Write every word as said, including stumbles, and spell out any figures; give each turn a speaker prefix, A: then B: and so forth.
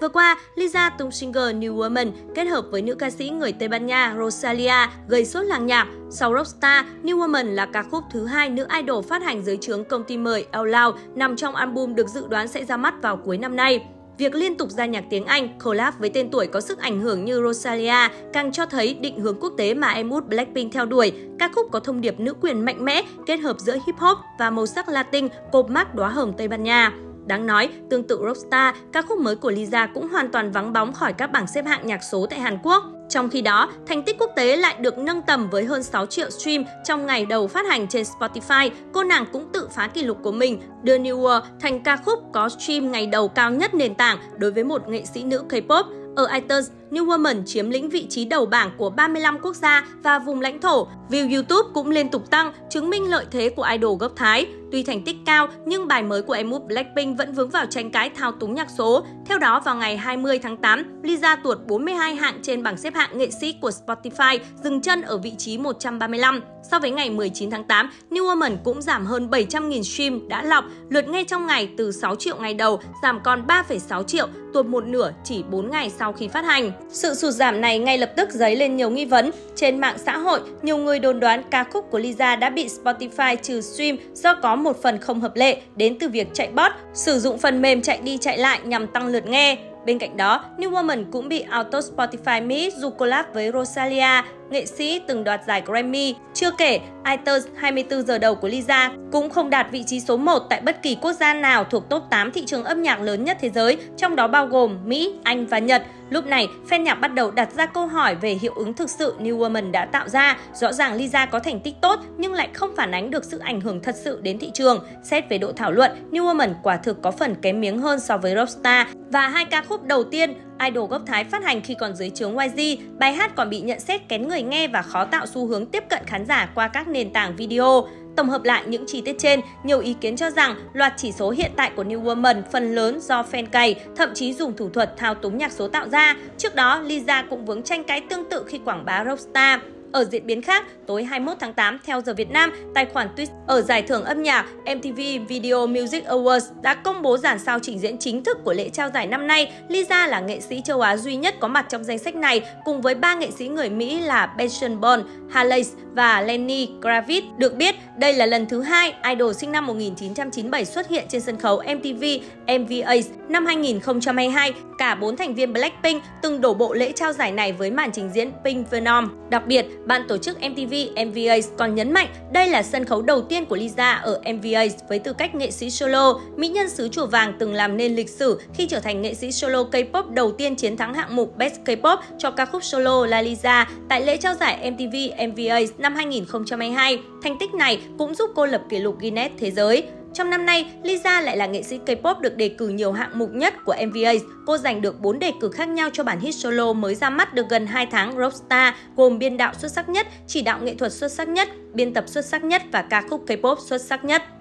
A: Vừa qua, Lisa tung single New Woman kết hợp với nữ ca sĩ người Tây Ban Nha Rosalía gây sốt làng nhạc. Sau Rockstar, New Woman là ca khúc thứ hai nữ idol phát hành dưới trướng công ty mời Out Loud, nằm trong album được dự đoán sẽ ra mắt vào cuối năm nay. Việc liên tục ra nhạc tiếng Anh, collab với tên tuổi có sức ảnh hưởng như Rosalía càng cho thấy định hướng quốc tế mà em út Blackpink theo đuổi. Ca khúc có thông điệp nữ quyền mạnh mẽ, kết hợp giữa hip hop và màu sắc Latin, cột mác đóa hồng Tây Ban Nha. Đáng nói, tương tự Rockstar, ca khúc mới của Lisa cũng hoàn toàn vắng bóng khỏi các bảng xếp hạng nhạc số tại Hàn Quốc. Trong khi đó, thành tích quốc tế lại được nâng tầm với hơn sáu triệu stream trong ngày đầu phát hành trên Spotify. Cô nàng cũng tự phá kỷ lục của mình, đưa New World thành ca khúc có stream ngày đầu cao nhất nền tảng đối với một nghệ sĩ nữ K-pop. Ở iTunes, New Woman chiếm lĩnh vị trí đầu bảng của ba mươi lăm quốc gia và vùng lãnh thổ. View YouTube cũng liên tục tăng, chứng minh lợi thế của idol gốc Thái. Tuy thành tích cao, nhưng bài mới của em út Blackpink vẫn vướng vào tranh cãi thao túng nhạc số. Theo đó, vào ngày hai mươi tháng tám, Lisa tuột bốn mươi hai hạng trên bảng xếp hạng nghệ sĩ của Spotify, dừng chân ở vị trí một trăm ba mươi lăm. So với ngày mười chín tháng tám, New Woman cũng giảm hơn bảy trăm nghìn stream đã lọc, lượt nghe trong ngày từ sáu triệu ngày đầu giảm còn ba phẩy sáu triệu, tuột một nửa chỉ bốn ngày sau khi phát hành. Sự sụt giảm này ngay lập tức dấy lên nhiều nghi vấn. Trên mạng xã hội, nhiều người đồn đoán ca khúc của Lisa đã bị Spotify trừ stream do có một phần không hợp lệ đến từ việc chạy bot, sử dụng phần mềm chạy đi chạy lại nhằm tăng lượt nghe. Bên cạnh đó, New Woman cũng bị Auto Spotify Mỹ dù collab với Rosalía, nghệ sĩ từng đoạt giải Grammy. Chưa kể, iTunes hai mươi tư giờ đầu của Lisa cũng không đạt vị trí số một tại bất kỳ quốc gia nào thuộc top tám thị trường âm nhạc lớn nhất thế giới, trong đó bao gồm Mỹ, Anh và Nhật. Lúc này, fan nhạc bắt đầu đặt ra câu hỏi về hiệu ứng thực sự New Woman đã tạo ra. Rõ ràng Lisa có thành tích tốt nhưng lại không phản ánh được sự ảnh hưởng thật sự đến thị trường. Xét về độ thảo luận, New Woman quả thực có phần kém miếng hơn so với Rockstar. Và hai ca khúc đầu tiên, idol gốc Thái phát hành khi còn dưới trướng Y G, bài hát còn bị nhận xét kén người nghe và khó tạo xu hướng tiếp cận khán giả qua các nền tảng video. Tổng hợp lại những chi tiết trên, nhiều ý kiến cho rằng loạt chỉ số hiện tại của New Woman phần lớn do fan cày, thậm chí dùng thủ thuật thao túng nhạc số tạo ra. Trước đó, Lisa cũng vướng tranh cãi tương tự khi quảng bá Rockstar. Ở diễn biến khác, tối hai mươi mốt tháng tám theo giờ Việt Nam, tài khoản Twitch ở giải thưởng âm nhạc em tê vê Video Music Awards đã công bố dàn sao trình diễn chính thức của lễ trao giải năm nay. Lisa là nghệ sĩ châu Á duy nhất có mặt trong danh sách này, cùng với ba nghệ sĩ người Mỹ là Benson Boone, Haley và Lenny Kravitz. Được biết, đây là lần thứ hai idol sinh năm một nghìn chín trăm chín mươi bảy xuất hiện trên sân khấu em tê vê em vê a năm hai nghìn không trăm hai mươi hai. Cả bốn thành viên Blackpink từng đổ bộ lễ trao giải này với màn trình diễn Pink Venom. Đặc biệt, ban tổ chức em tê vê em vê a còn nhấn mạnh đây là sân khấu đầu tiên của Lisa ở em vê a với tư cách nghệ sĩ solo. Mỹ nhân xứ Chùa Vàng từng làm nên lịch sử khi trở thành nghệ sĩ solo K-pop đầu tiên chiến thắng hạng mục Best K-pop cho ca khúc solo La Lisa tại lễ trao giải em tê vê em vê a năm hai nghìn không trăm hai mươi hai. Thành tích này cũng giúp cô lập kỷ lục Guinness Thế giới. Trong năm nay, Lisa lại là nghệ sĩ K-pop được đề cử nhiều hạng mục nhất của em vê a. Cô giành được bốn đề cử khác nhau cho bản hit solo mới ra mắt được gần hai tháng Rockstar, gồm biên đạo xuất sắc nhất, chỉ đạo nghệ thuật xuất sắc nhất, biên tập xuất sắc nhất và ca khúc K-pop xuất sắc nhất.